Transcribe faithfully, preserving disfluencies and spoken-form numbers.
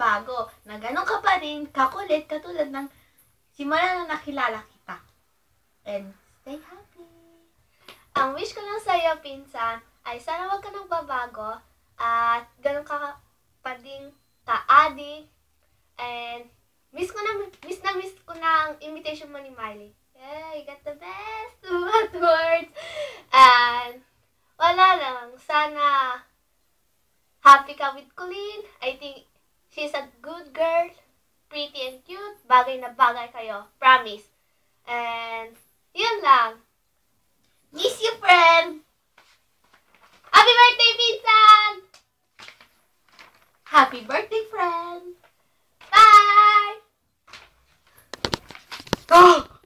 magbabago. Na ganun ka pa rin, kakulit, katulad ng simula na nakilala kita. And stay happy. Ang wish ko lang sa'yo, pinsan, ay sana wag ka nang babago at ganun ka pa din ka-adik. And miss ko na, miss na miss ko na ang invitation mo ni Miley. Yeah, you got the best what words. And wala lang, sana happy ka with Colleen. I think she's a good girl, pretty and cute. Bagay na bagay kayo, promise. And yun lang. Miss you, friend! Happy birthday, pinsan! Happy birthday, friend! Bye! Oh!